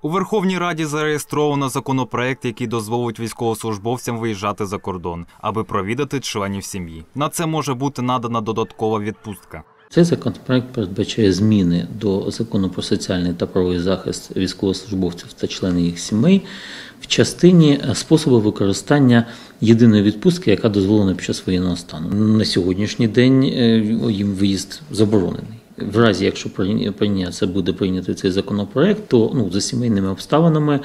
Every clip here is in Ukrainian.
У Верховній Раді зареєстровано законопроект, який дозволить військовослужбовцям виїжджати за кордон, аби провідати членів сім'ї. На це може бути надана додаткова відпустка. Цей законопроект передбачає зміни до Закону про соціальний та правовий захист військовослужбовців та членів їх сімей в частині способу використання єдиної відпустки, яка дозволена під час воєнного стану. На сьогоднішній день їм виїзд заборонений. В разі, якщо буде прийнятий цей законопроект, то за сімейними обставинами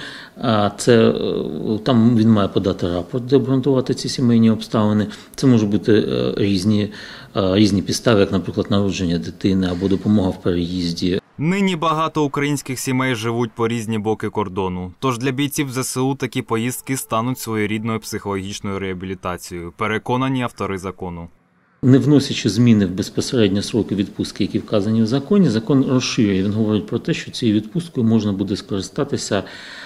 там він має подати рапорт, де обґрунтувати ці сімейні обставини. Це можуть бути різні підстави, як, наприклад, народження дитини або допомога в переїзді. Нині багато українських сімей живуть по різні боки кордону. Тож для бійців ЗСУ такі поїздки стануть своєрідною психологічною реабілітацією, переконані автори закону. Не вносячи зміни в безпосередньо строки відпустки, які вказані в законі, закон розширює. Він говорить про те, що цією відпусткою можна буде скористатися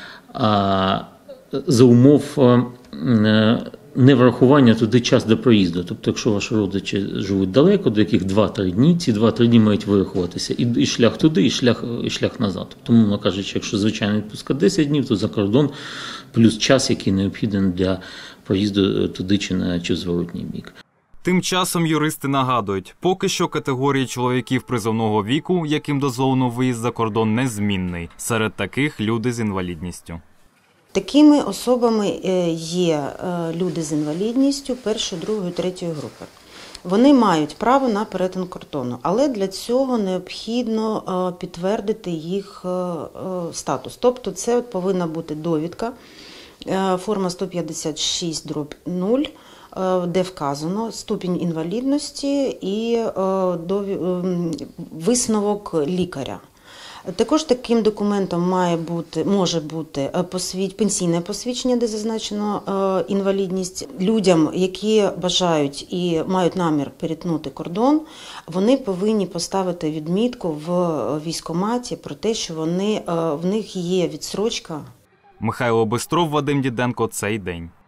за умов неврахування туди час до проїзду. Тобто, якщо ваші родичі живуть далеко, до яких 2-3 дні, ці 2-3 дні мають вирахуватися. І шлях туди, і шлях назад. Тобто, мовно кажучи, якщо звичайна відпустка 10 днів, то за кордон плюс час, який необхідний для проїзду туди чи в зворотній бік. Тим часом юристи нагадують, поки що категорії чоловіків призовного віку, яким дозволено виїзд за кордон, незмінний. Серед таких – люди з інвалідністю. Такими особами є люди з інвалідністю першої, другої, третьої групи. Вони мають право на перетин кордону, але для цього необхідно підтвердити їх статус. Тобто це повинна бути довідка, форма 156/0, де вказано ступінь інвалідності і висновок лікаря. Також таким документом може бути пенсійне посвідчення, де зазначено інвалідність. Людям, які бажають і мають намір перетнути кордон, вони повинні поставити відмітку в військкоматі про те, що в них є відстрочка. Михайло Бистров, Вадим Діденко. Цей день.